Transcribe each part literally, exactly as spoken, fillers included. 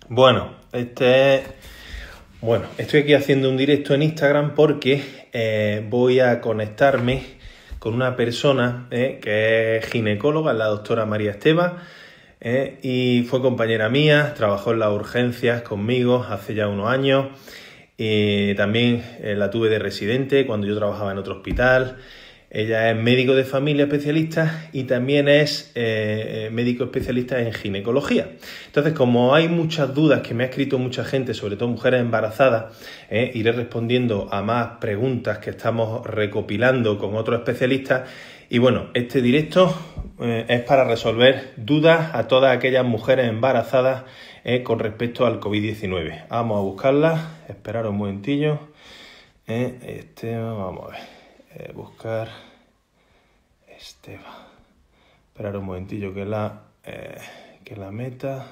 Bueno, este es... Bueno, estoy aquí haciendo un directo en Instagram porque eh, voy a conectarme con una persona eh, que es ginecóloga, la doctora María Esteva, eh, y fue compañera mía, trabajó en las urgencias conmigo hace ya unos años, y también eh, la tuve de residente cuando yo trabajaba en otro hospital. Ella es médico de familia especialista y también es eh, médico especialista en ginecología. Entonces, como hay muchas dudas que me ha escrito mucha gente, sobre todo mujeres embarazadas, eh, iré respondiendo a más preguntas que estamos recopilando con otros especialistas. Y bueno, este directo eh, es para resolver dudas a todas aquellas mujeres embarazadas eh, con respecto al COVID diecinueve. Vamos a buscarla, esperar un momentillo. Eh, este, vamos a ver. Eh, buscar Esteva. Esperar un momentillo que la eh, que la meta.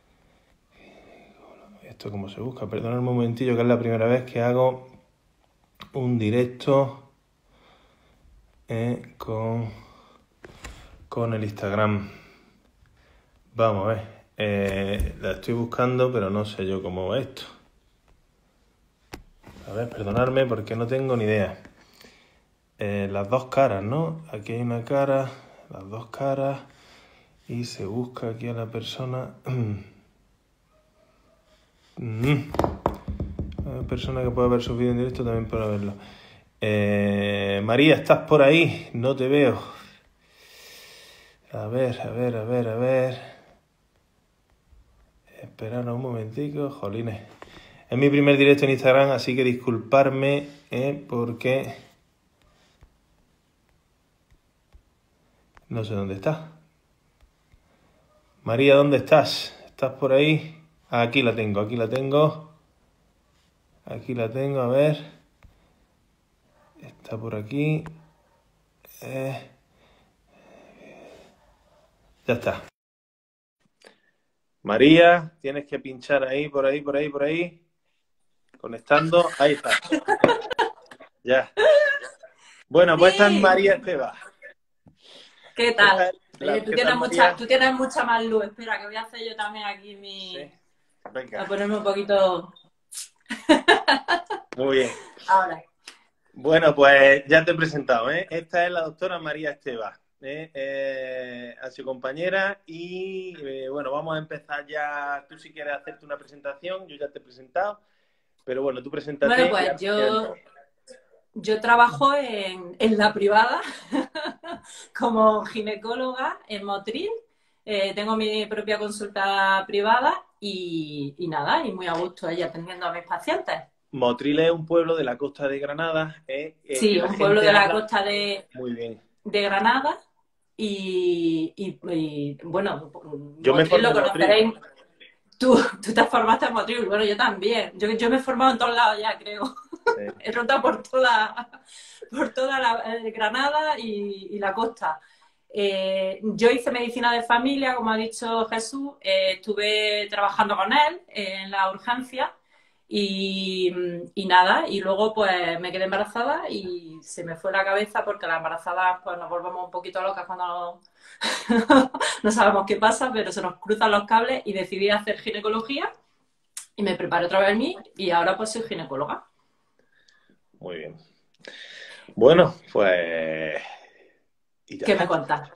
Esto cómo se busca. Perdonad un momentillo que es la primera vez que hago un directo eh, con con el Instagram. Vamos a ver. Eh, la estoy buscando, pero no sé yo cómo va esto. A ver, perdonadme porque no tengo ni idea. Eh, las dos caras, ¿no? Aquí hay una cara, las dos caras, y se busca aquí a la persona. La persona que puede ver sus vídeos en directo también para verlo. Eh, María, ¿estás por ahí? No te veo. A ver, a ver, a ver, a ver. Esperad un momentico, jolines. Es mi primer directo en Instagram, así que disculparme, eh, porque... no sé dónde está. María, ¿dónde estás? ¿Estás por ahí? Ah, aquí la tengo, aquí la tengo. Aquí la tengo, a ver. Está por aquí. Eh. Ya está. María, tienes que pinchar ahí, por ahí, por ahí, por ahí. Conectando. Ahí está. Ya. Bueno, pues esta es Sí. María Esteva. ¿Qué tal? Esta es la- Oye, tú ¿Qué tienes tal, mucha, María? tú tienes mucha más luz. Espera, que voy a hacer yo también aquí mi... Sí. Venga. A ponerme un poquito... Muy bien. Ahora. Bueno, pues ya te he presentado, ¿eh? Esta es la doctora María Esteva, ¿eh? Eh, ha sido compañera y, eh, bueno, vamos a empezar ya. Tú si quieres hacerte una presentación, yo ya te he presentado, pero bueno, tú Bueno, preséntate y pues ahora ya yo, entramos. yo trabajo en, en la privada como ginecóloga en Motril. Eh, tengo mi propia consulta privada y, y nada, y muy a gusto ahí atendiendo a mis pacientes. Motril es un pueblo de la costa de Granada, ¿eh? Eh, que Sí, la un pueblo gente de la habla costa de, muy bien. de Granada y, y- y, bueno, Yo me Motril formé lo en Motril. conoceréis. Tú, tú te formaste en Motril, bueno, yo también. Yo, yo me he formado en todos lados ya, creo. Sí. He rotado por toda, por toda la eh, Granada y, y la costa. Eh, yo hice medicina de familia, como ha dicho Jesús. Eh, estuve trabajando con él en la urgencia y, y nada, y luego pues me quedé embarazada y se me fue la cabeza porque las embarazadas pues nos volvemos un poquito locas cuando no sabemos qué pasa, pero se nos cruzan los cables y decidí hacer ginecología y me preparé otra vez a mí y ahora pues soy ginecóloga. Muy bien. Bueno, pues... y ya ¿Qué me está. cuentas?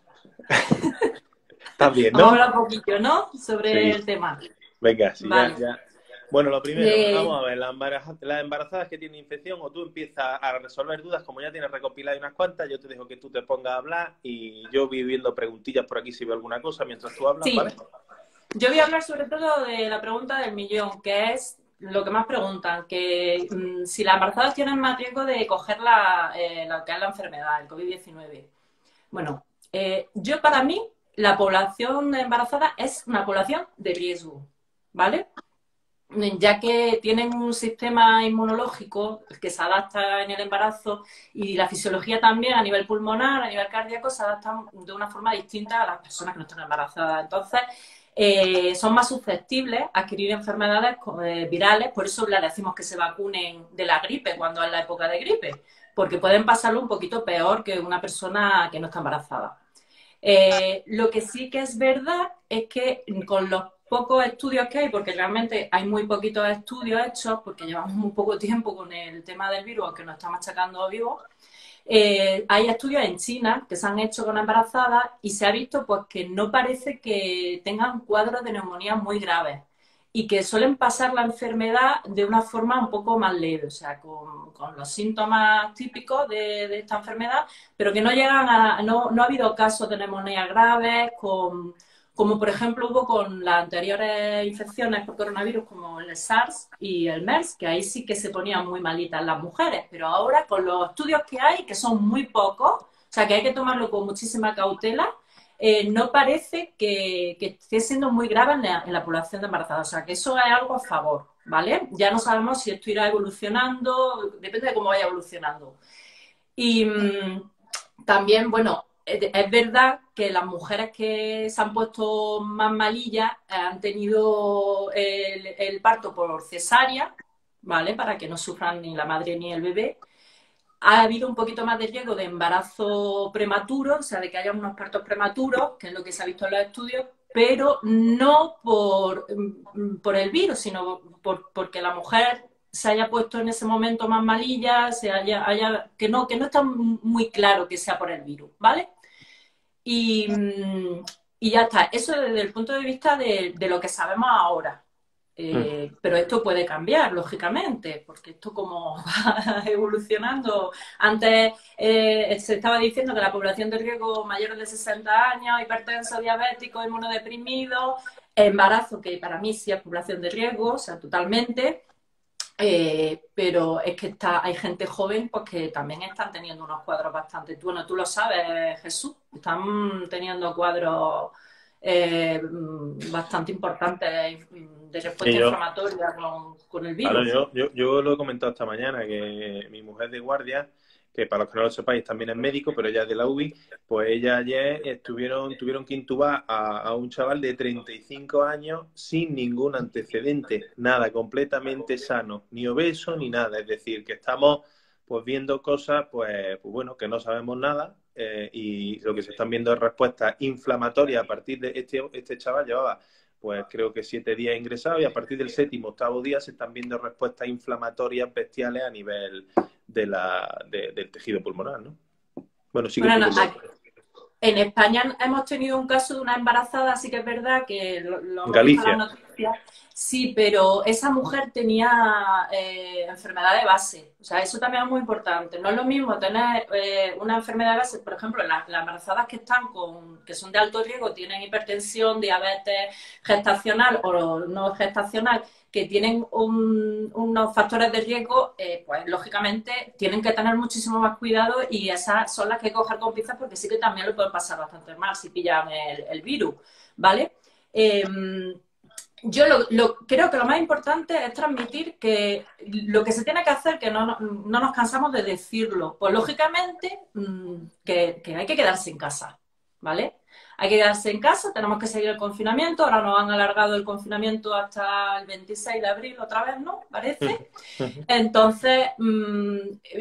¿Estás bien, Vamos a no? hablar un poquillo, ¿no? Sobre Sí. el tema. Venga, sí, ya, Vale. ya. Bueno, lo primero, Eh, vamos a ver, las embarazadas, las embarazadas que tienen infección o tú empiezas a resolver dudas, como ya tienes recopiladas unas cuantas, yo te dejo que tú te pongas a hablar y yo voy viendo preguntillas por aquí si veo alguna cosa mientras tú hablas, sí, ¿vale? yo voy a hablar sobre todo de la pregunta del millón, que es lo que más preguntan, que mmm, si las embarazadas tienen más riesgo de coger la, eh, la que es la enfermedad, el COVID diecinueve. Bueno, eh, yo para mí la población embarazada es una población de riesgo, ¿vale? Ya que tienen un sistema inmunológico que se adapta en el embarazo y la fisiología también a nivel pulmonar, a nivel cardíaco, se adaptan de una forma distinta a las personas que no están embarazadas. Entonces, eh, son más susceptibles a adquirir enfermedades eh, virales, por eso les decimos que se vacunen de la gripe cuando es la época de gripe, porque pueden pasarlo un poquito peor que una persona que no está embarazada. Eh, lo que sí que es verdad es que con los pocos estudios que hay, porque realmente hay muy poquitos estudios hechos, porque llevamos muy poco tiempo con el tema del virus, que nos está machacando vivos. Eh, hay estudios en China que se han hecho con embarazadas y se ha visto pues que no parece que tengan cuadros de neumonía muy graves y que suelen pasar la enfermedad de una forma un poco más leve, o sea, con, con los síntomas típicos de, de esta enfermedad, pero que no llegan a, no, no ha habido casos de neumonía graves, con, como por ejemplo hubo con las anteriores infecciones por coronavirus, como el SARS y el MERS, que ahí sí que se ponían muy malitas las mujeres, pero ahora con los estudios que hay, que son muy pocos, o sea, que hay que tomarlo con muchísima cautela, eh, no parece que, que esté siendo muy grave en la, en la población de embarazadas. O sea, que eso es algo a favor, ¿vale? Ya no sabemos si esto irá evolucionando, depende de cómo vaya evolucionando. Y mmm, también, bueno, es, es verdad que las mujeres que se han puesto más malillas eh, han tenido el, el parto por cesárea, ¿vale? Para que no sufran ni la madre ni el bebé. Ha habido un poquito más de riesgo de embarazo prematuro, o sea, de que haya unos partos prematuros, que es lo que se ha visto en los estudios, pero no por, por el virus, sino por, porque la mujer se haya puesto en ese momento más malilla, se haya, haya, que, no, que no está muy claro que sea por el virus, ¿vale? Y, y ya está. Eso desde el punto de vista de, de lo que sabemos ahora. Eh, pero esto puede cambiar, lógicamente, porque esto como va evolucionando. Antes eh, se estaba diciendo que la población de riesgo mayores de sesenta años, hipertensos, diabéticos, inmunodeprimidos, embarazo, que para mí sí es población de riesgo, o sea, totalmente. Eh, pero es que está, hay gente joven pues que también están teniendo unos cuadros bastante, bueno, tú lo sabes, Jesús, están teniendo cuadros eh, bastante importantes de respuesta yo, inflamatoria con, con el claro, virus. yo, yo, yo lo he comentado esta mañana, que mi mujer de guardia, que para los que no lo sepáis también es médico, pero ella es de la U B I, pues ella ayer estuvieron, tuvieron que intubar a, a un chaval de treinta y cinco años sin ningún antecedente, nada, completamente sano, ni obeso ni nada. Es decir, que estamos pues viendo cosas, pues, pues bueno, que no sabemos nada, eh, y lo que se están viendo es respuestas inflamatorias a partir de este, este chaval llevaba pues creo que siete días ingresados y a partir del séptimo, octavo día se están viendo respuestas inflamatorias bestiales a nivel de la, de, del tejido pulmonar, ¿no? Bueno, sigue Bueno, tú no, con lo... en España hemos tenido un caso de una embarazada, sí que es verdad que lo, lo hemos visto en Galicia. las noticias, sí, pero esa mujer tenía eh, enfermedad de base, o sea, eso también es muy importante. No es lo mismo tener eh, una enfermedad de base, por ejemplo, las, las embarazadas que están con, que son de alto riesgo, tienen hipertensión, diabetes gestacional o no gestacional, que tienen un, unos factores de riesgo, eh, pues lógicamente tienen que tener muchísimo más cuidado y esas son las que hay que coger con pinzas porque sí que también lo pueden pasar bastante mal si pillan el, el virus, ¿vale? Eh, yo lo, lo, creo que lo más importante es transmitir que lo que se tiene que hacer, que no, no, no nos cansamos de decirlo, pues lógicamente que, que hay que quedarse en casa, ¿vale? Hay que quedarse en casa, tenemos que seguir el confinamiento, ahora nos han alargado el confinamiento hasta el veintiséis de abril otra vez, ¿no? Parece. Entonces, mmm,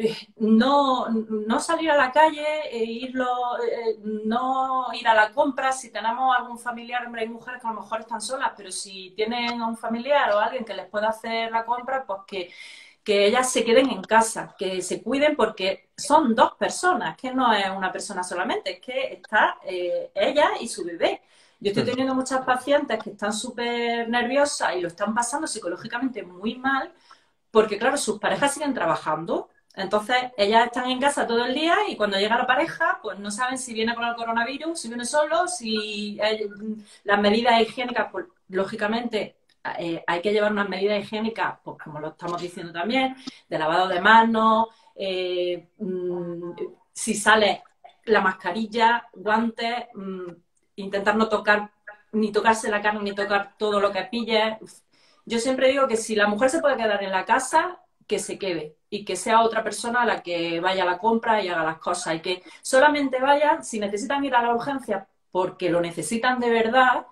no, no salir a la calle, e irlo, eh, no ir a la compra. Si tenemos algún familiar, hombre, hay mujeres que a lo mejor están solas, pero si tienen a un familiar o alguien que les pueda hacer la compra, pues que, que ellas se queden en casa, que se cuiden porque son dos personas, que no es una persona solamente, es que está eh, ella y su bebé. Yo estoy teniendo muchas pacientes que están súper nerviosas y lo están pasando psicológicamente muy mal porque, claro, sus parejas siguen trabajando. Entonces, ellas están en casa todo el día y cuando llega la pareja, pues no saben si viene con el coronavirus, si viene solo, si hay, las medidas higiénicas, pues lógicamente eh, hay que llevar unas medidas higiénicas, pues como lo estamos diciendo también, de lavado de manos, eh, mmm, si sale la mascarilla, guantes, mmm, intentar no tocar, ni tocarse la carne, ni tocar todo lo que pille. Yo siempre digo que si la mujer se puede quedar en la casa, que se quede y que sea otra persona la que vaya a la compra y haga las cosas y que solamente vayan si necesitan ir a la urgencia porque lo necesitan de verdad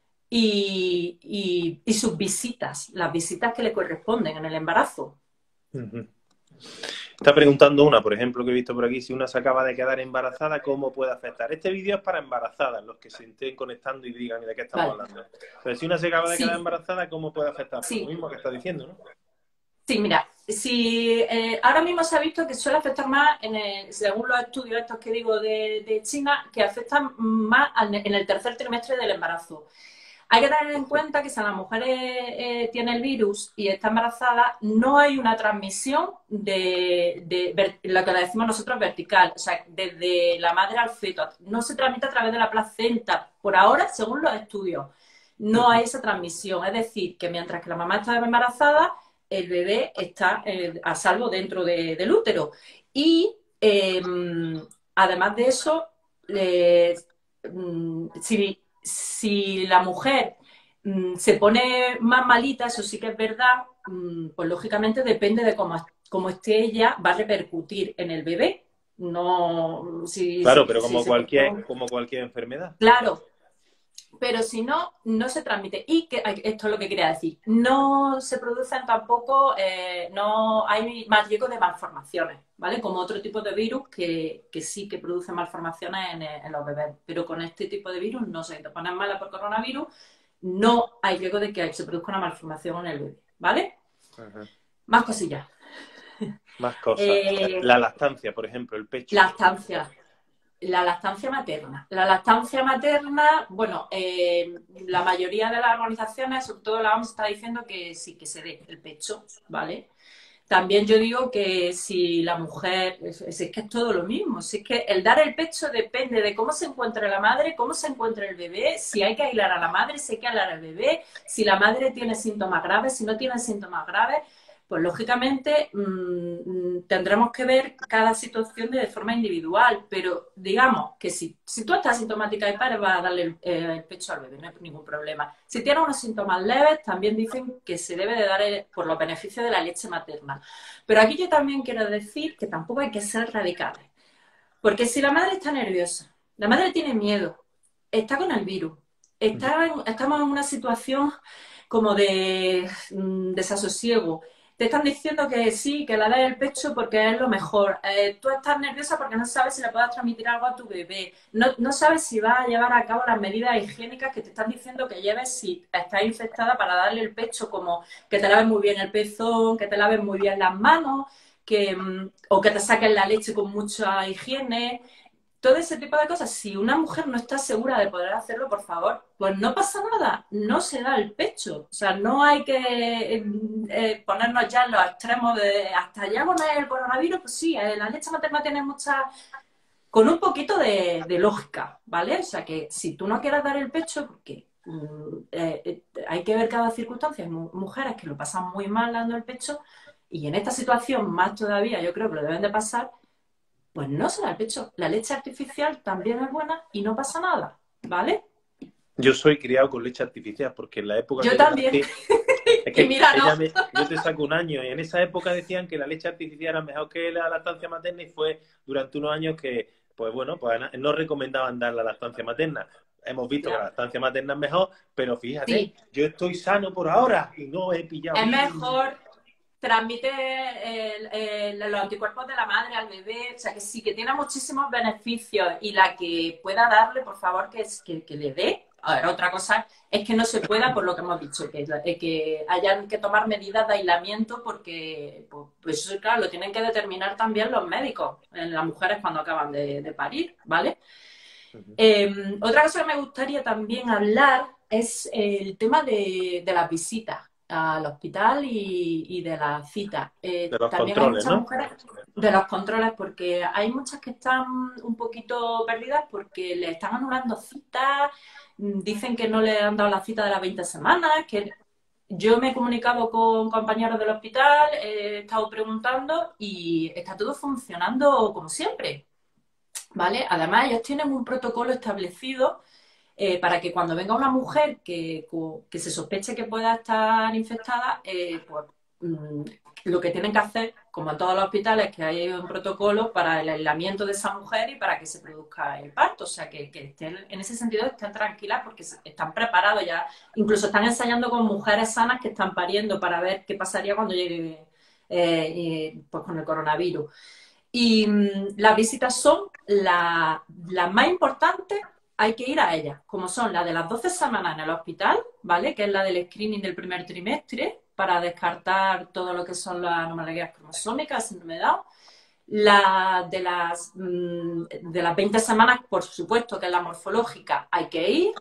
y, y, y sus visitas, las visitas que le corresponden en el embarazo. Uh-huh. Está preguntando una, por ejemplo, que he visto por aquí, si una se acaba de quedar embarazada, ¿cómo puede afectar? Este vídeo es para embarazadas, los que se estén conectando y digan de qué estamos Vale. hablando. Pero si una se acaba de quedar Sí, embarazada, ¿cómo puede afectar? Por lo sí. mismo que está diciendo, ¿no? Sí, mira, si eh, ahora mismo se ha visto que suele afectar más, en el- según los estudios estos que digo de, de China, que afectan más al- en el tercer trimestre del embarazo. Hay que tener en cuenta que si la mujer eh, eh, tiene el virus y está embarazada, no hay una transmisión de, de ver- lo que le decimos nosotros vertical, o sea, desde la madre al feto. No se transmite a través de la placenta, por ahora, según los estudios. No hay esa transmisión. Es decir, que mientras que la mamá está embarazada, el bebé está eh, a salvo dentro de- del útero. Y eh, además de eso, eh, mm, si, si la mujer mm, se pone más malita, eso sí que es verdad, mm, pues lógicamente depende de cómo, cómo esté ella, va a repercutir en el bebé. No, si, Claro, si, pero si como se cualquier, portó. como cualquier enfermedad. Claro, pero si no, no se transmite. Y que, esto es lo que quería decir. No se producen tampoco, eh, no hay más riesgo de malformaciones, ¿vale? Como otro tipo de virus que, que sí que producen malformaciones en, en, los bebés. Pero con este tipo de virus no se te pones mala por coronavirus, no hay riesgo de que se produzca una malformación en el bebé, ¿vale? Ajá. Más cosillas. Más cosas. Eh, La lactancia, por ejemplo, el pecho. lactancia. La lactancia materna. La lactancia materna, bueno, eh, la mayoría de las organizaciones, sobre todo la O M S, está diciendo que sí, que se dé el pecho, ¿vale? También yo digo que si la mujer, es, es que es todo lo mismo, si es que el dar el pecho depende de cómo se encuentre la madre, cómo se encuentre el bebé, si hay que aislar a la madre, si hay que aislar al bebé, si la madre tiene síntomas graves, si no tiene síntomas graves, pues lógicamente mmm, tendremos que ver cada situación de forma individual, pero digamos que si, si tú estás sintomática y pares, vas a darle el, eh, el pecho al bebé, no hay ningún problema. Si tienes unos síntomas leves, también dicen que se debe de dar el, por los beneficios de la leche materna. Pero aquí yo también quiero decir que tampoco hay que ser radicales, porque si la madre está nerviosa, la madre tiene miedo, está con el virus, está en, estamos en una situación como de mm, desasosiego, te están diciendo que sí, que la des el pecho porque es lo mejor. Eh, tú estás nerviosa porque no sabes si le puedes transmitir algo a tu bebé. No, no sabes si vas a llevar a cabo las medidas higiénicas que te están diciendo que lleves si estás infectada para darle el pecho, como que te laves muy bien el pezón, que te laves muy bien las manos, que, o que te saquen la leche con mucha higiene. Todo ese tipo de cosas, si una mujer no está segura de poder hacerlo, por favor, pues no pasa nada, no se da el pecho. O sea, no hay que eh, eh, ponernos ya en los extremos de hasta allá con el coronavirus, pues sí, eh, la leche materna tiene mucha, con un poquito de, de lógica, ¿vale? O sea, que si tú no quieres dar el pecho, porque mm, eh, eh, hay que ver cada circunstancia, hay mu- mujeres que lo pasan muy mal dando el pecho, y en esta situación más todavía yo creo que lo deben de pasar, pues no se da el pecho. La leche artificial también es buena y no pasa nada, ¿vale? Yo soy criado con leche artificial porque en la época Yo que yo también. nací, es Y que mira, ella no. me, yo te saco un año y en esa época decían que la leche artificial era mejor que la lactancia materna y fue durante unos años que, pues bueno, pues no recomendaban dar la lactancia materna. Hemos visto que la Ya. lactancia materna es mejor, pero fíjate, Sí, yo estoy sano por ahora y no he pillado es virus. mejor, transmite el- el- los anticuerpos de la madre al bebé, o sea que sí, que tiene muchísimos beneficios y la que pueda darle, por favor, que, es- que, que le dé. A ver, otra cosa es que no se pueda, por lo que hemos dicho, que, eh, que hayan que tomar medidas de aislamiento porque, pues, pues eso, claro, lo tienen que determinar también los médicos en las mujeres cuando acaban de, de parir, ¿vale? Eh, otra cosa que me gustaría también hablar es el tema de, de las visitas al hospital y, y de las citas. Eh, De los también hay controles, muchas ¿no? mujeres de los controles, porque hay muchas que están un poquito perdidas porque le están anulando citas, mm, dicen que no le han dado la cita de las veinte semanas, que yo me he comunicado con compañeros del hospital, he estado preguntando y está todo funcionando como siempre. ¿Vale? Además, ellos tienen un protocolo establecido eh, para que cuando venga una mujer que, que se sospeche que pueda estar infectada, eh, pues mmm, lo que tienen que hacer, como en todos los hospitales, es que hay un protocolo para el aislamiento de esa mujer y para que se produzca el parto. O sea, que, que estén, en ese sentido estén tranquilas porque están preparados ya. Incluso están ensayando con mujeres sanas que están pariendo para ver qué pasaría cuando llegue eh, y, pues con el coronavirus. Y mm, las visitas son la- las más importantes, hay que ir a ellas, como son la de las doce semanas en el hospital, ¿vale? Que es la del screening del primer trimestre, para descartar todo lo que son las anomalías cromosómicas, síndrome de Down. La de las, mm, de las veinte semanas, por supuesto, que es la morfológica, hay que ir.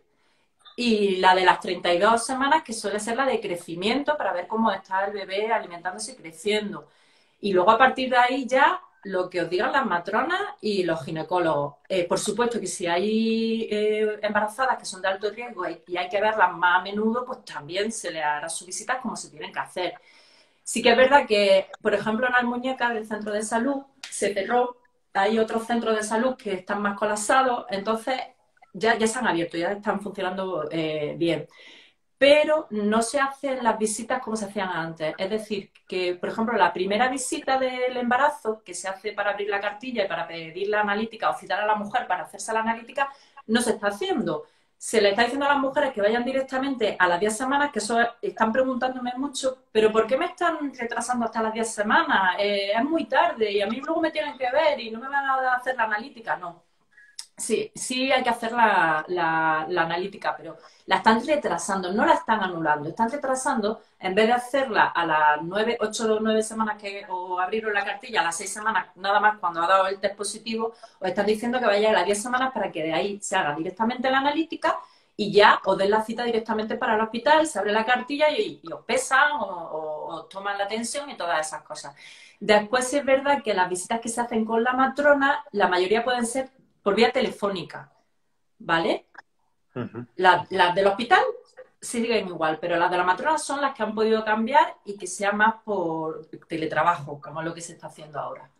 Y la de las treinta y dos semanas, que suele ser la de crecimiento, para ver cómo está el bebé alimentándose y creciendo. Y luego a partir de ahí ya lo que os digan las matronas y los ginecólogos. Eh, por supuesto que si hay eh, embarazadas que son de alto riesgo y, y hay que verlas más a menudo, pues también se les hará sus visitas como se tienen que hacer. Sí que es verdad que, por ejemplo, en Almuñécar, del centro de salud, se cerró. Hay otros centros de salud que están más colapsados, entonces ya, ya se han abierto, ya están funcionando eh, bien. Pero no se hacen las visitas como se hacían antes. Es decir, que, por ejemplo, la primera visita del embarazo, que se hace para abrir la cartilla y para pedir la analítica o citar a la mujer para hacerse la analítica, no se está haciendo. Se le está diciendo a las mujeres que vayan directamente a las diez semanas, que eso están preguntándome mucho, pero ¿por qué me están retrasando hasta las diez semanas? Eh, es muy tarde y a mí luego me tienen que ver y no me van a hacer la analítica. No. Sí, sí hay que hacer la, la, la analítica, pero la están retrasando, no la están anulando, están retrasando, en vez de hacerla a las nueve, ocho o nueve semanas que o abrieron la cartilla, a las seis semanas nada más cuando ha dado el test positivo, os están diciendo que vaya a las diez semanas para que de ahí se haga directamente la analítica y ya os den la cita directamente para el hospital, se abre la cartilla y, y os pesan o, o os toman la tensión y todas esas cosas. Después sí es verdad que las visitas que se hacen con la matrona, la mayoría pueden ser por vía telefónica, ¿vale? Ujú. Las la del hospital siguen igual, pero las de la matrona son las que han podido cambiar y que sea más por teletrabajo, como es lo que se está haciendo ahora.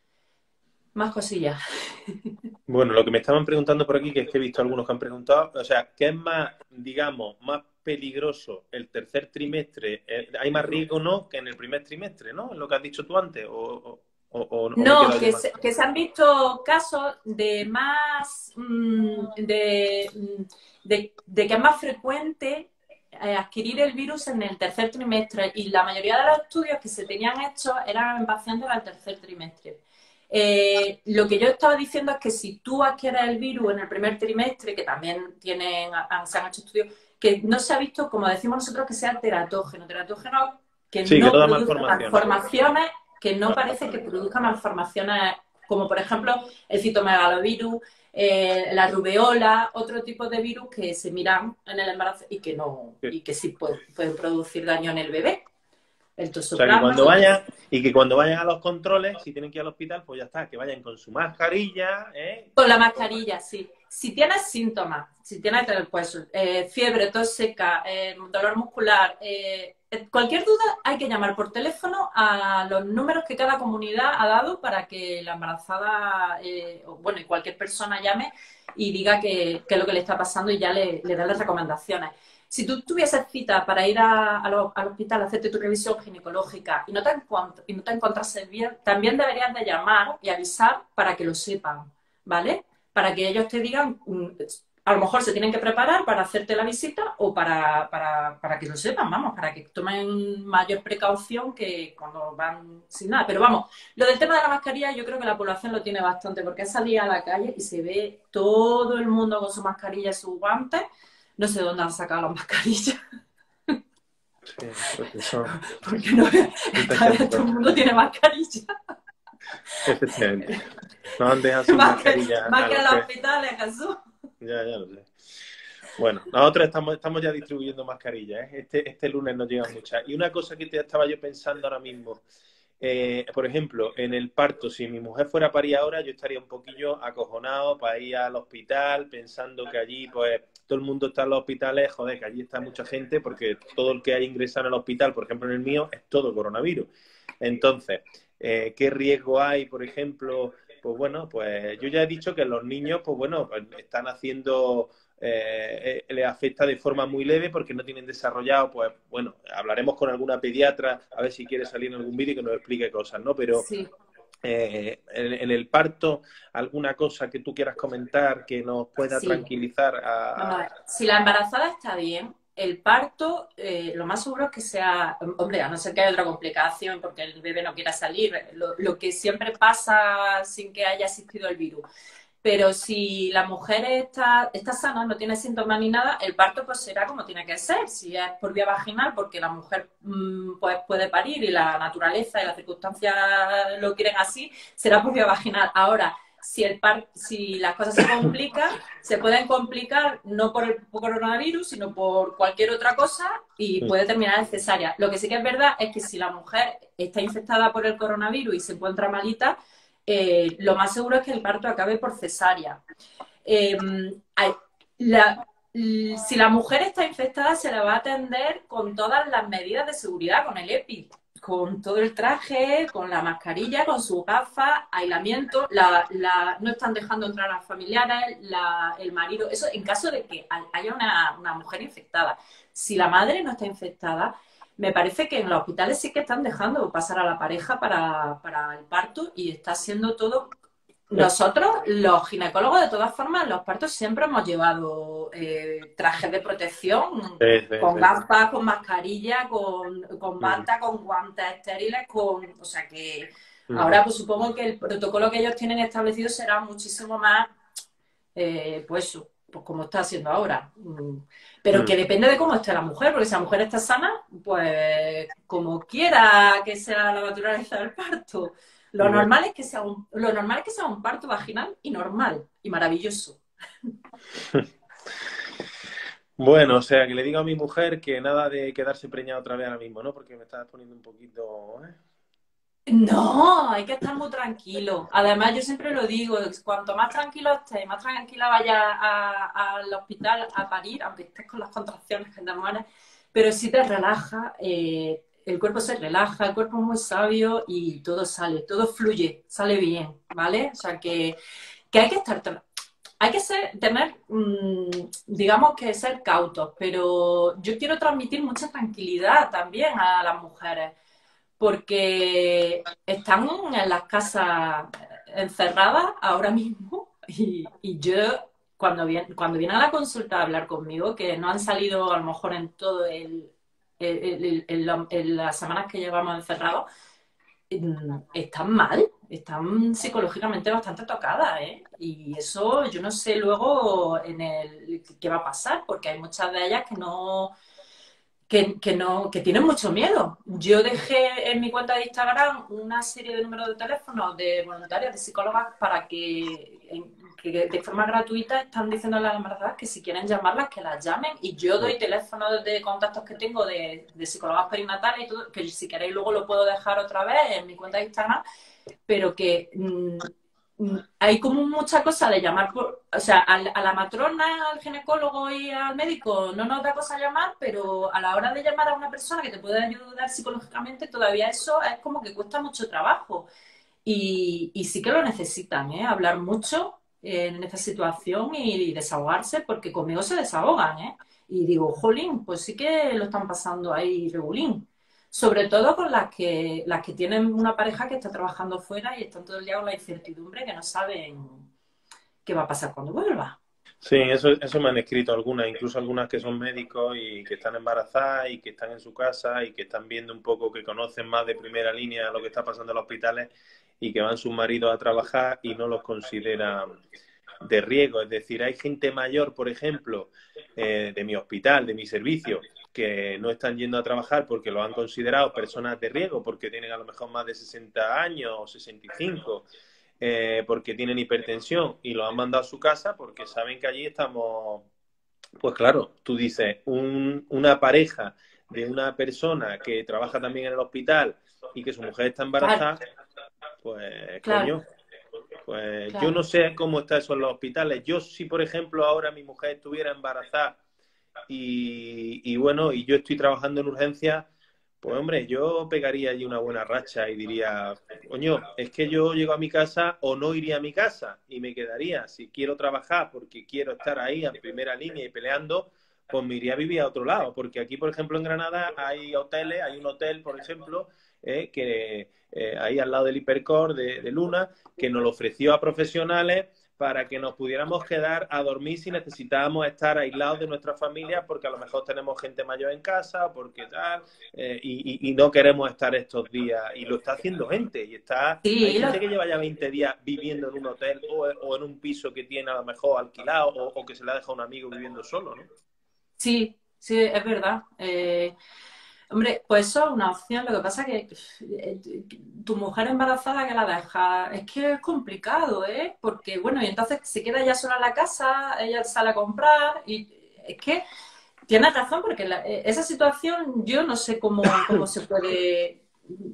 Más cosillas. Bueno, lo que me estaban preguntando por aquí, que es que he visto algunos que han preguntado, o sea, ¿qué es más, digamos, más peligroso el tercer trimestre? Eh, ¿Hay más riesgo, no, que en el primer trimestre, no? Es lo que has dicho tú antes, o, o, o- o me he No, quedado yo que mal. se, que se han visto casos de más, mmm, de, mm, de, de que es más frecuente eh, adquirir el virus en el tercer trimestre y la mayoría de los estudios que se tenían hechos eran en pacientes del tercer trimestre. Eh, lo que yo estaba diciendo es que si tú adquieres el virus en el primer trimestre, que también tienen, han- se han hecho estudios, que no se ha visto, como decimos nosotros, que sea teratógeno. Teratógeno que Sí, que no no da produce malformaciones. malformaciones, que no Vale. parece que produzca malformaciones, como por ejemplo el citomegalovirus, eh, la rubeola, otro tipo de virus que se miran en el embarazo y que no, Sí. y que sí pueden, pueden producir daño en el bebé. El O sea, que tosoplasma. cuando vayan, y que cuando vayan a los controles, si tienen que ir al hospital, pues ya está, que vayan con su mascarilla, ¿eh? Con la mascarilla, sí. Si tienes síntomas, si tienes pues, eh, fiebre, tos seca, eh, dolor muscular, eh, cualquier duda hay que llamar por teléfono a los números que cada comunidad ha dado para que la embarazada, eh, o, bueno, y cualquier persona llame y diga qué es lo que le está pasando y ya le, le dan las recomendaciones. Si tú tuvieses cita para ir a, a lo, al hospital a hacerte tu revisión ginecológica y no, te y no te encontrases bien, también deberías de llamar y avisar para que lo sepan, ¿vale? Para que ellos te digan, a lo mejor se tienen que preparar para hacerte la visita o para, para, para que lo sepan, vamos, para que tomen mayor precaución que cuando van sin nada. Pero vamos, lo del tema de la mascarilla yo creo que la población lo tiene bastante, porque es salir a la calle y se ve todo el mundo con su mascarilla y sus guantes. No sé dónde han sacado las mascarillas. Sí, porque son Porque no, mucha esta vez todo gente. el mundo tiene mascarilla. Efectivamente. Nos han dejado sin Más que, mascarilla más a que los en los que... hospitales, Jesús. Ya, ya lo sé. Bueno, nosotros estamos, estamos ya distribuyendo mascarillas, ¿eh? Este, este lunes nos llegan muchas. Y una cosa que te estaba yo pensando ahora mismo, eh, por ejemplo, en el parto, si mi mujer fuera a parir ahora, yo estaría un poquillo acojonado para ir al hospital, pensando que allí, pues, todo el mundo está en los hospitales, joder, que allí está mucha gente, porque todo el que hay ingresado en el hospital, por ejemplo, en el mío, es todo coronavirus. Entonces, eh, ¿qué riesgo hay, por ejemplo? Pues bueno, pues yo ya he dicho que los niños, pues bueno, pues están haciendo... Eh, eh, les afecta de forma muy leve porque no tienen desarrollado, pues bueno, hablaremos con alguna pediatra a ver si quiere salir en algún vídeo que nos explique cosas, ¿no? Pero Sí. eh, en, en el parto, alguna cosa que tú quieras comentar que nos pueda Sí. tranquilizar Vamos a a... ver. Si la embarazada está bien, el parto, eh, lo más seguro es que sea, hombre, a no ser que haya otra complicación porque el bebé no quiera salir, lo, lo que siempre pasa sin que haya existido el virus. Pero si la mujer está, está sana, no tiene síntomas ni nada, el parto pues será como tiene que ser. Si es por vía vaginal, porque la mujer mmm, pues puede parir y la naturaleza y las circunstancias lo quieren así, será por vía vaginal. Ahora, si, el par si las cosas se complican, se pueden complicar no por el coronavirus, sino por cualquier otra cosa y puede terminar en cesárea. Lo que sí que es verdad es que si la mujer está infectada por el coronavirus y se encuentra malita, eh, lo más seguro es que el parto acabe por cesárea. Eh, hay, la, si la mujer está infectada, se la va a atender con todas las medidas de seguridad, con el EPI, con todo el traje, con la mascarilla, con sus gafas, aislamiento, la, la, no están dejando entrar a las familiares, la, el marido, eso en caso de que haya una, una mujer infectada. Si la madre no está infectada, me parece que en los hospitales sí que están dejando pasar a la pareja para, para el parto y está siendo todo... Nosotros, los ginecólogos, de todas formas, en los partos siempre hemos llevado eh, trajes de protección, Sí, sí, con sí. gafas, con mascarilla, con, con bata, Mm. con guantes estériles, con... O sea que Mm. ahora pues supongo que el protocolo que ellos tienen establecido será muchísimo más, eh, pues, pues como está haciendo ahora. Pero que Mm. depende de cómo esté la mujer, porque si la mujer está sana, pues como quiera que sea la naturaleza del parto. Lo Ya. normal es que sea un, lo normal es que sea un parto vaginal y normal y maravilloso. Bueno, o sea, que le digo a mi mujer que nada de quedarse preñada otra vez ahora mismo, ¿no? Porque me estás poniendo un poquito... ¿eh? No, hay que estar muy tranquilo. Además, yo siempre lo digo, cuanto más tranquilo estés, más tranquila vayas a- al hospital a parir, aunque estés con las contracciones que te mueres, pero si te relaja, eh, el cuerpo se relaja, el cuerpo es muy sabio y todo sale, todo fluye, sale bien, ¿vale? O sea que, que hay que estar, tra- hay que ser, tener, mm, digamos que ser cautos, pero yo quiero transmitir mucha tranquilidad también a las mujeres porque están en las casas encerradas ahora mismo y, y yo cuando, viene, cuando vienen a la consulta a hablar conmigo, que no han salido a lo mejor en todo el, el, el, el, el las semanas que llevamos encerrados, están mal, están psicológicamente bastante tocadas, ¿eh? Y eso yo no sé luego en el qué va a pasar, porque hay muchas de ellas que no que, que, no, que tienen mucho miedo. Yo dejé en mi cuenta de Instagram una serie de números de teléfono de voluntarias, de psicólogas, para que, que de forma gratuita están diciendo a las embarazadas que si quieren llamarlas, que las llamen. Y yo doy teléfonos de contactos que tengo de, de psicólogas perinatales y todo, que si queréis luego lo puedo dejar otra vez en mi cuenta de Instagram, pero que... Mmm, hay como mucha cosa de llamar, por, o sea, a, a la matrona, al ginecólogo y al médico no nos da cosa llamar, pero a la hora de llamar a una persona que te puede ayudar psicológicamente, todavía eso es como que cuesta mucho trabajo. Y, y sí que lo necesitan, ¿eh? Hablar mucho en esta situación y desahogarse, porque conmigo se desahogan, ¿eh? Y digo, jolín, pues sí que lo están pasando ahí regulín. Sobre todo con las que, las que tienen una pareja que está trabajando fuera y están todo el día con la incertidumbre que no saben qué va a pasar cuando vuelva. Sí, eso, eso me han escrito algunas, incluso algunas que son médicos y que están embarazadas y que están en su casa y que están viendo un poco, que conocen más de primera línea lo que está pasando en los hospitales y que van sus maridos a trabajar y no los consideran de riesgo. Es decir, hay gente mayor, por ejemplo, eh, de mi hospital, de mi servicio, que no están yendo a trabajar porque lo han considerado personas de riesgo, porque tienen a lo mejor más de sesenta años o sesenta y cinco, eh, porque tienen hipertensión y lo han mandado a su casa porque saben que allí estamos. Pues claro, tú dices, un, una pareja de una persona que trabaja también en el hospital y que su mujer está Claro, embarazada, pues claro, coño, pues yo no claro. sé cómo está eso en los hospitales. Yo si, por ejemplo, ahora mi mujer estuviera embarazada y, y bueno, y yo estoy trabajando en urgencias, pues hombre, yo pegaría allí una buena racha y diría, coño, es que yo llego a mi casa o no iría a mi casa y me quedaría. Si quiero trabajar porque quiero estar ahí en primera línea y peleando, pues me iría a vivir a otro lado. Porque aquí, por ejemplo, en Granada hay hoteles, hay un hotel, por ejemplo, eh, que eh, ahí al lado del Hipercor de, de Luna, que nos lo ofreció a profesionales para que nos pudiéramos quedar a dormir si necesitábamos estar aislados de nuestra familia, porque a lo mejor tenemos gente mayor en casa, porque tal, eh, y, y, y no queremos estar estos días. Y lo está haciendo gente, y está, hay Sí, lo- gente que lleva ya veinte días viviendo en un hotel o, o en un piso que tiene a lo mejor alquilado, o, o que se le ha dejado a un amigo viviendo solo, ¿no? sí, sí, es verdad. Eh, hombre, pues eso es una opción. Lo que pasa es que eh, tu mujer embarazada que la deja, es que es complicado, ¿eh? Porque, bueno, y entonces se queda ella sola en la casa, ella sale a comprar y es que tienes razón porque la- eh, esa situación yo no sé cómo, cómo se puede,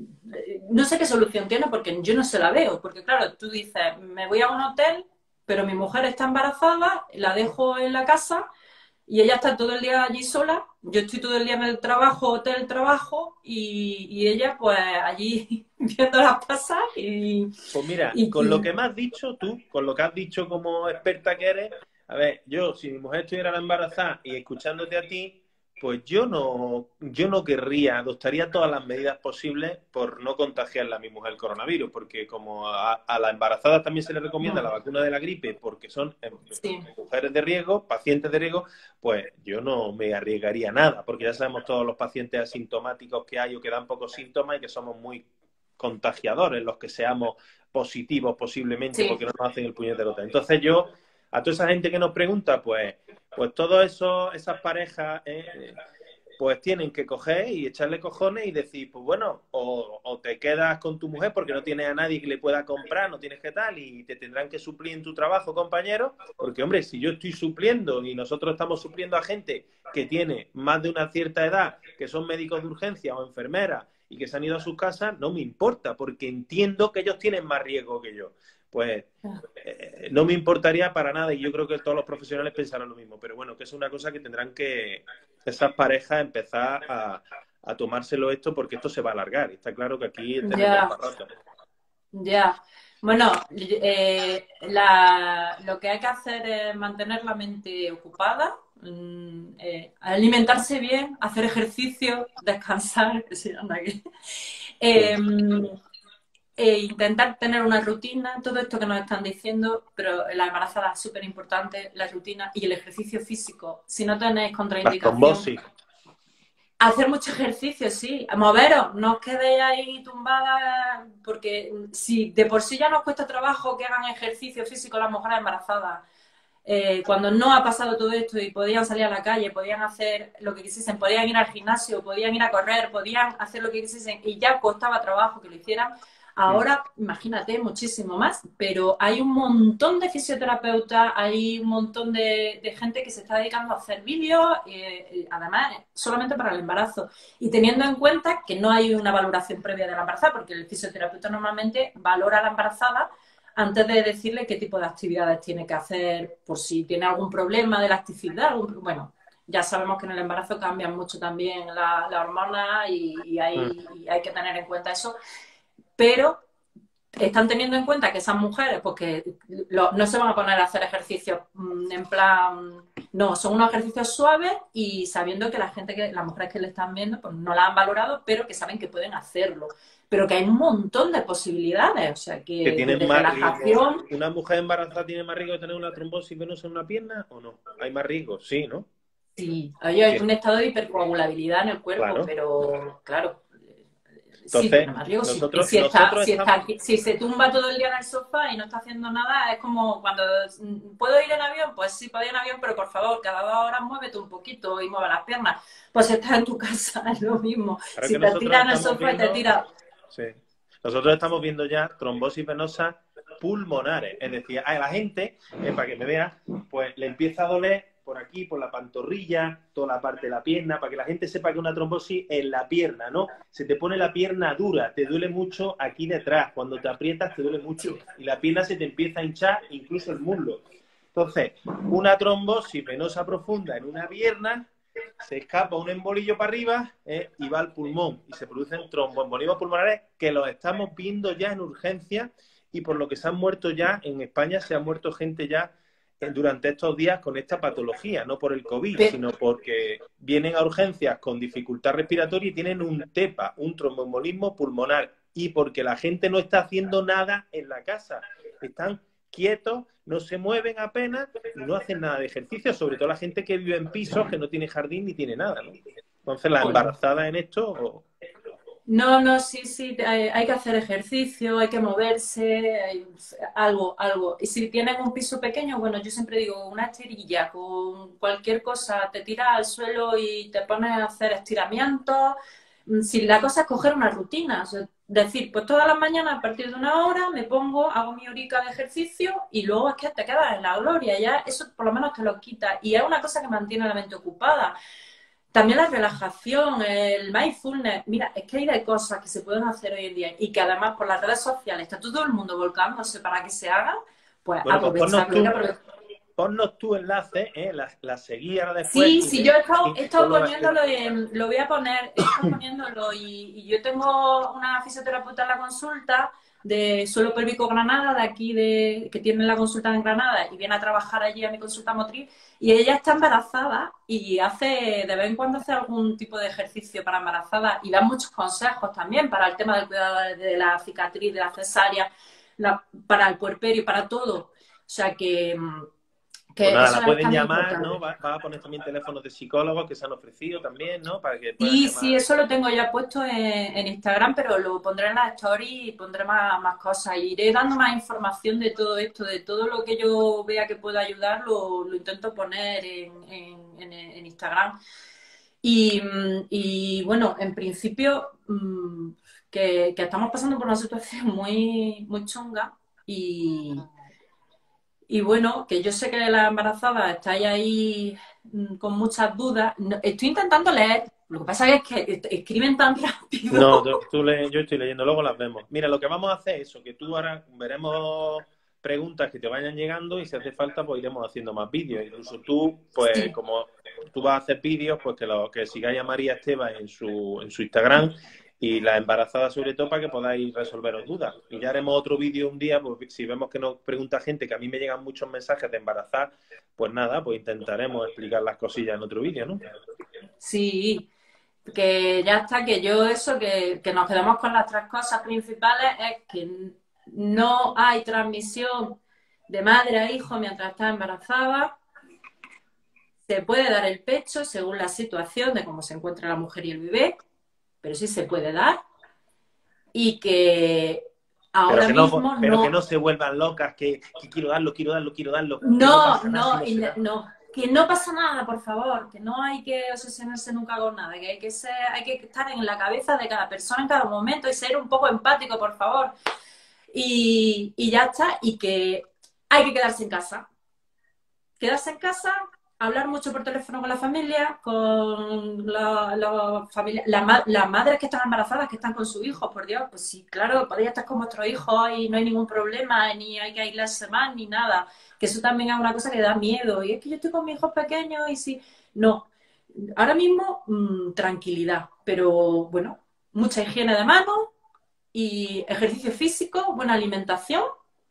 no sé qué solución tiene porque yo no se la veo. Porque, claro, tú dices, me voy a un hotel, pero mi mujer está embarazada, la dejo en la casa. Y ella está todo el día allí sola, yo estoy todo el día en el trabajo, hotel, trabajo, y, y ella pues allí viendo las pasar y, Pues mira, y- con lo y- que me has dicho tú, con lo que has dicho como experta que eres, a ver, yo, si mi mujer estuviera embarazada y escuchándote a ti, pues yo no, yo no querría, adoptaría todas las medidas posibles por no contagiarle a mi mujer el coronavirus, porque como a, a la embarazada también se le recomienda la vacuna de la gripe, porque son eh, sí, mujeres de riesgo, pacientes de riesgo, pues yo no me arriesgaría nada, porque ya sabemos todos los pacientes asintomáticos que hay o que dan pocos síntomas y que somos muy contagiadores, los que seamos positivos posiblemente sí, porque no nos hacen el puñetero test. Entonces yo, a toda esa gente que nos pregunta, pues, pues todas eso, esas parejas, eh, pues tienen que coger y echarle cojones y decir, pues bueno, o, o, te quedas con tu mujer porque no tienes a nadie que le pueda comprar, no tienes que tal, y te tendrán que suplir en tu trabajo, compañero, porque hombre, si yo estoy supliendo y nosotros estamos supliendo a gente que tiene más de una cierta edad, que son médicos de urgencia o enfermeras, y que se han ido a sus casas, no me importa, porque entiendo que ellos tienen más riesgo que yo. Pues eh, no me importaría para nada, y yo creo que todos los profesionales pensarán lo mismo, pero bueno, que es una cosa que tendrán que esas parejas empezar a, a tomárselo esto, porque esto se va a alargar, y está claro que aquí tenemos ya, para rato. ya. Bueno, eh, la- lo que hay que hacer es mantener la mente ocupada, mm, eh, alimentarse bien, hacer ejercicio, descansar, sí, anda aquí. Sí. Eh, e intentar tener una rutina, todo esto que nos están diciendo, pero la embarazada es súper importante, la rutina y el ejercicio físico. Si no tenéis Las contraindicación, trombosis. hacer mucho ejercicio, sí, moveros, no os quedéis ahí tumbadas, porque si de por sí ya nos cuesta trabajo que hagan ejercicio físico las mujeres embarazadas, eh, cuando no ha pasado todo esto y podían salir a la calle, podían hacer lo que quisiesen, podían ir al gimnasio, podían ir a correr, podían hacer lo que quisiesen y ya costaba trabajo que lo hicieran, ahora imagínate muchísimo más, pero hay un montón de fisioterapeutas, hay un montón de, de gente que se está dedicando a hacer vídeos, eh, además solamente para el embarazo y teniendo en cuenta que no hay una valoración previa de la embarazada, porque el fisioterapeuta normalmente valora a la embarazada antes de decirle qué tipo de actividades tiene que hacer, por si tiene algún problema de elasticidad. Algún, bueno, ya sabemos que en el embarazo cambian mucho también las la hormonas y, y, hay, y hay que tener en cuenta eso, pero están teniendo en cuenta que esas mujeres, pues que lo, no se van a poner a hacer ejercicios mmm, en plan, no, son unos ejercicios suaves y sabiendo que la gente, que las mujeres que le están viendo, pues no la han valorado, pero que saben que pueden hacerlo. Pero que hay un montón de posibilidades, o sea, Que que tienen desde más riesgo. relajación. ¿Una mujer embarazada tiene más riesgo de tener una trombosis venosa en una pierna o no? ¿Hay más riesgo? Sí, ¿no? Sí, hay hay Bien, un estado de hipercoagulabilidad en el cuerpo, claro. pero claro, sí, Entonces, tiene más riesgo. Si, nosotros, si, está, nosotros si, estamos... está, si se tumba todo el día en el sofá y no está haciendo nada, es como cuando puedo ir en avión, pues sí, puedo ir en avión, pero por favor, cada dos horas muévete un poquito y mueve las piernas. Pues si estás en tu casa, es lo mismo. Ahora que Si te nosotros tiras en el estamos sofá y te viendo... tiras. Sí. Nosotros estamos viendo ya trombosis venosas pulmonares. Es decir, a la gente, eh, para que me vea, pues le empieza a doler por aquí, por la pantorrilla, toda la parte de la pierna, para que la gente sepa que una trombosis en la pierna, ¿no? Se te pone la pierna dura, te duele mucho aquí detrás. Cuando te aprietas te duele mucho. Y la pierna se te empieza a hinchar, incluso el muslo. Entonces, una trombosis venosa profunda en una pierna se escapa un embolillo para arriba eh, y va al pulmón y se producen tromboembolismos pulmonares que los estamos viendo ya en urgencia y por lo que se han muerto ya en España, se ha muerto gente ya eh, durante estos días con esta patología, no por el COVID, Pero, sino porque vienen a urgencias con dificultad respiratoria y tienen un TEPA, un tromboembolismo pulmonar, y porque la gente no está haciendo nada en la casa, están quietos, no se mueven apenas y no hacen nada de ejercicio, sobre todo la gente que vive en pisos, que no tiene jardín ni tiene nada, ¿no? Entonces, las embarazadas en esto... No, no, sí, sí, hay, hay que hacer ejercicio, hay que moverse, hay- algo, algo. Y si tienes un piso pequeño, bueno, yo siempre digo, una esterilla con cualquier cosa, te tiras al suelo y te pones a hacer estiramientos. Mm, Si la cosa es coger una rutina, o sea, decir, pues todas las mañanas a partir de una hora me pongo, hago mi horica de ejercicio y luego es que te quedas en la gloria, ya eso por lo menos te lo quita. Y es una cosa que mantiene la mente ocupada. También la relajación, el mindfulness. Mira, es que hay de cosas que se pueden hacer hoy en día y que además por las redes sociales está todo el mundo volcándose para que se hagan, pues Bueno, pues ponnos aprovecharlo. Hay que tú, aprovechar. ponnos tu enlace, ¿eh? La, la seguí ahora después, Sí, sí, yo he Gine, estado, he estado ginecóloga poniéndolo, Esteba. en- lo voy a poner, he estado poniéndolo y, y yo tengo una fisioterapeuta en la consulta de suelo pélvico Granada, de aquí, de, que tiene la consulta en Granada y viene a trabajar allí a mi consulta motriz y ella está embarazada y hace, de vez en cuando hace algún tipo de ejercicio para embarazadas y da muchos consejos también para el tema del cuidado de, de la cicatriz, de la cesárea, la- para el puerperio, para todo. O sea que, Pues que nada, eso la es pueden también llamar, importante. ¿no? Va, va a poner también teléfonos de psicólogos que se han ofrecido también, ¿no? Para que puedan Sí, sí, llamar. eso lo tengo ya puesto en, en Instagram, pero lo pondré en las stories y pondré más, más cosas. Iré dando más información de todo esto, de todo lo que yo vea que pueda ayudar, lo, lo intento poner en, en- en- en Instagram. Y, mm, y, bueno, en principio, mm, que, que estamos pasando por una situación muy, muy chunga y, y bueno, que yo sé que la embarazada estáis ahí mm, con muchas dudas. No- estoy intentando leer, lo que pasa es que est- escriben tan No, rápido. tú, tú le- yo estoy leyendo, luego las vemos. Mira, lo que vamos a hacer es eso, que tú ahora veremos preguntas que te vayan llegando y si hace falta, pues iremos haciendo más vídeos. Incluso tú, pues Sí, como tú vas a hacer vídeos, pues que, lo, que sigáis a María Esteba en su, en su Instagram y la embarazada sobre todo para que podáis resolveros dudas. Y ya haremos otro vídeo un día, pues si vemos que nos pregunta gente, que a mí me llegan muchos mensajes de embarazar, pues nada, pues intentaremos explicar las cosillas en otro vídeo, ¿no? sí, que ya está, que yo eso, que, que nos quedamos con las tres cosas principales, es que no hay transmisión de madre a hijo mientras está embarazada. Se puede dar el pecho según la situación de cómo se encuentra la mujer y el bebé, pero sí se puede dar. Y que Pero ahora que no, mismo pero que no, no se vuelvan locas, que, que quiero darlo, quiero darlo, quiero darlo, que no no, pasa nada si no, no y se no, da. no, que no pasa nada, por favor, que no hay que obsesionarse nunca con nada, que hay que ser, hay que estar en la cabeza de cada persona en cada momento y ser un poco empático, por favor. Y, y ya está, y que hay que quedarse en casa. Quedarse en casa, hablar mucho por teléfono con la familia, con la, la familia, la ma- las madres que están embarazadas, que están con sus hijos, por Dios, pues sí, claro, podéis estar con vuestros hijos y no hay ningún problema, ni hay que aislarse más, ni nada. Que eso también es una cosa que da miedo. Y es que yo estoy con mis hijos pequeños y si. No. Ahora mismo, mmm, tranquilidad, pero bueno, mucha higiene de manos y ejercicio físico, buena alimentación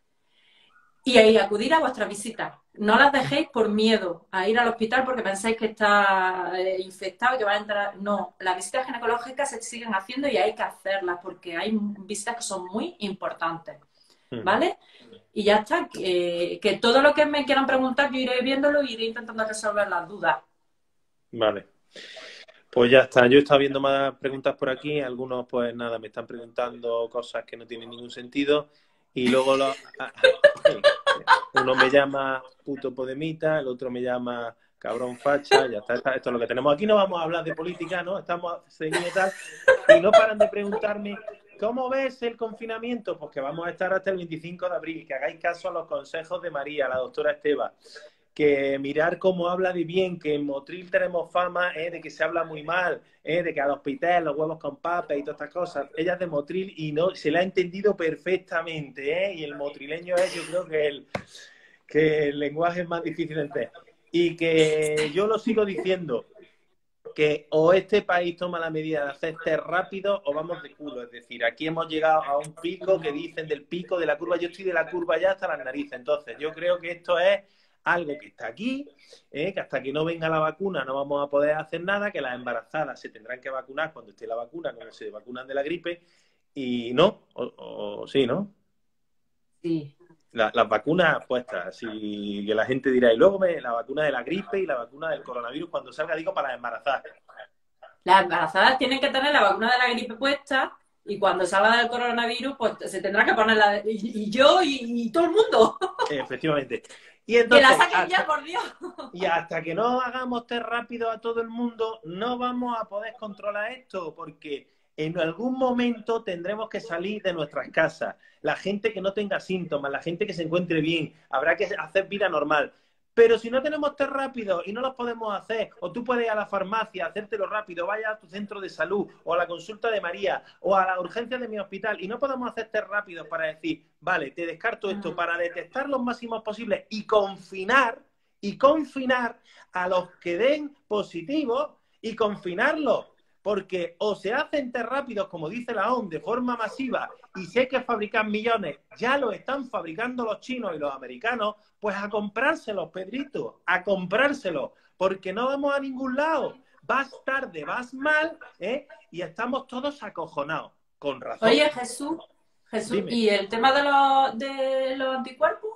y ahí acudir a vuestras visitas. No las dejéis por miedo a ir al hospital porque pensáis que está eh, infectado y que va a entrar. No, las visitas ginecológicas se siguen haciendo y hay que hacerlas porque hay visitas que son muy importantes. Ujú. ¿Vale? Y ya está. Que, que todo lo que me quieran preguntar, yo iré viéndolo y iré intentando resolver las dudas. Vale. Pues ya está. Yo he estado viendo más preguntas por aquí. Algunos, pues nada, me están preguntando cosas que no tienen ningún sentido. Y luego lo- uno me llama puto podemita, el otro me llama cabrón facha. Ya está, está, esto es lo que tenemos. Aquí no vamos a hablar de política, ¿no? Estamos ceñidos y tal. Y no paran de preguntarme, ¿cómo ves el confinamiento? Pues que vamos a estar hasta el veinticinco de abril. Que hagáis caso a los consejos de María, la doctora Esteba. Que mirar cómo habla de bien, que en Motril tenemos fama eh, de que se habla muy mal, eh, de que al hospital los huevos con papas y todas estas cosas. Ella es de Motril y no se la ha entendido perfectamente, eh, y el motrileño es, yo creo que el, que el lenguaje es más difícil de entender. Y que yo lo sigo diciendo, que o este país toma la medida de hacer test rápido o vamos de culo. Es decir, aquí hemos llegado a un pico que dicen del pico de la curva. Yo estoy de la curva ya hasta las narices. Entonces, yo creo que esto es algo que está aquí, ¿eh? Que hasta que no venga la vacuna no vamos a poder hacer nada, que las embarazadas se tendrán que vacunar cuando esté la vacuna, como se vacunan de la gripe, y no, o, o sí, ¿no? Sí. La- las vacunas puestas, así que la gente dirá, y luego me, la vacuna de la gripe y la vacuna del coronavirus cuando salga, digo, para las embarazadas. Las embarazadas tienen que tener la vacuna de la gripe puesta y cuando salga del coronavirus, pues se tendrá que poner la de... Y, y yo y, y todo el mundo. Efectivamente. Y Que la entonces, saquen ya, hasta, por Dios. y hasta que no hagamos test rápido a todo el mundo, no vamos a poder controlar esto, porque en algún momento tendremos que salir de nuestras casas. La gente que no tenga síntomas, la gente que se encuentre bien, habrá que hacer vida normal. Pero si no tenemos test rápido y no los podemos hacer, o tú puedes ir a la farmacia, hacértelo rápido, vaya a tu centro de salud, o a la consulta de María, o a la urgencia de mi hospital, y no podemos hacer test rápidos para decir, vale, te descarto esto, para detectar los máximos posibles y confinar, y confinar a los que den positivos y confinarlos. Porque o se hacen test rápidos, como dice la O M S, de forma masiva, y si hay que fabricar millones, ya lo están fabricando los chinos y los americanos, pues a comprárselos, Pedrito, a comprárselos, porque no vamos a ningún lado. Vas tarde, vas mal, ¿eh? Y estamos todos acojonados, con razón. Oye, Jesús, Jesús, Dime. ¿y el tema de los, de los anticuerpos?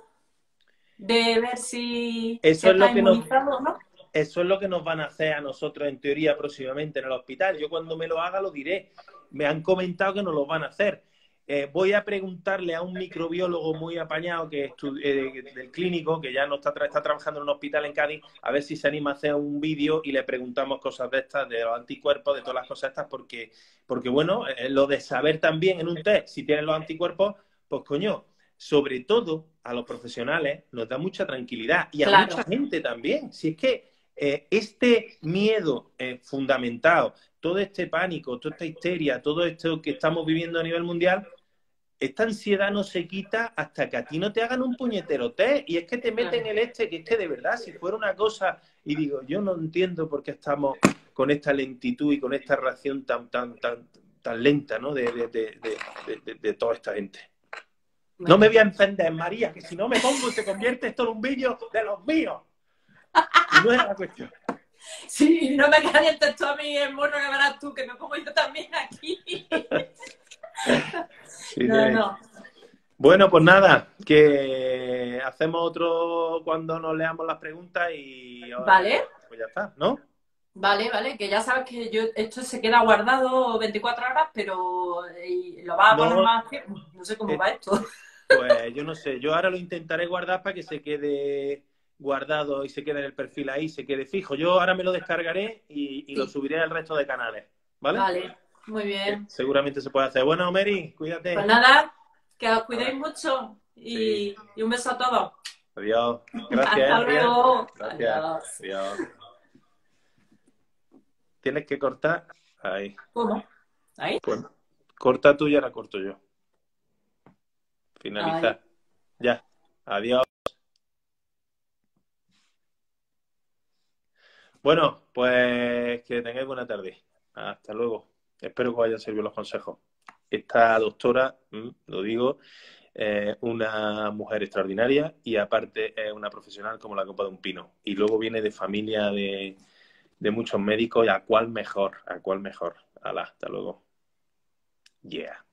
De ver si, si Eso es lo está que nos, inmunizado o no. Eso es lo que nos van a hacer a nosotros en teoría próximamente en el hospital. Yo cuando me lo haga lo diré. Me han comentado que nos lo van a hacer. Eh, voy a preguntarle a un microbiólogo muy apañado que es eh, del clínico, que ya no está, está trabajando en un hospital en Cádiz, a ver si se anima a hacer un vídeo y le preguntamos cosas de estas, de los anticuerpos, de todas las cosas estas, porque, porque bueno, eh, lo de saber también en un test si tienen los anticuerpos, pues coño, sobre todo a los profesionales nos da mucha tranquilidad y a Claro. mucha gente también. Si es que eh, este miedo eh, fundamentado, todo este pánico, toda esta histeria, todo esto que estamos viviendo a nivel mundial, esta ansiedad no se quita hasta que a ti no te hagan un puñetero test. Y es que te meten el este, que es que de verdad, si fuera una cosa, y digo, yo no entiendo por qué estamos con esta lentitud y con esta reacción tan, tan, tan, tan lenta, ¿no? De, de, de, de, de, de toda esta gente. Bueno. No me voy a encender, María, que si no me pongo se convierte esto en un vídeo de los míos. Y no es la cuestión. Sí, no me calientes tú a mí el mono que verás tú, que me pongo yo también aquí. Sí, no, no. Bueno, pues nada, que hacemos otro cuando nos leamos las preguntas y... Vale. Pues ya está, ¿no? Vale, vale, que ya sabes que yo esto se queda guardado veinticuatro horas, pero lo vas a poner no, más tiempo. No sé cómo eh, va esto. Pues yo no sé, yo ahora lo intentaré guardar para que se quede guardado y se quede en el perfil ahí, se quede fijo. Yo ahora me lo descargaré y, y sí. lo subiré al resto de canales, ¿vale? Vale, muy bien. Que seguramente se puede hacer. Bueno, Mary, cuídate. Pues nada, que os cuidéis mucho y, sí. y un beso a todos. Adiós. Gracias. Hasta luego. Gracias. Adiós. Adiós. Tienes que cortar ahí. ¿Cómo? ¿Ahí? Pues corta tú y ahora corto yo. Finalizar. Ahí. Ya. Adiós. Bueno, pues que tengáis buena tarde. Hasta luego. Espero que os hayan servido los consejos. Esta doctora, lo digo, es una mujer extraordinaria y aparte es una profesional como la copa de un pino. Y luego viene de familia de, de muchos médicos y a cuál mejor, a cuál mejor. Alá, hasta luego. Yeah.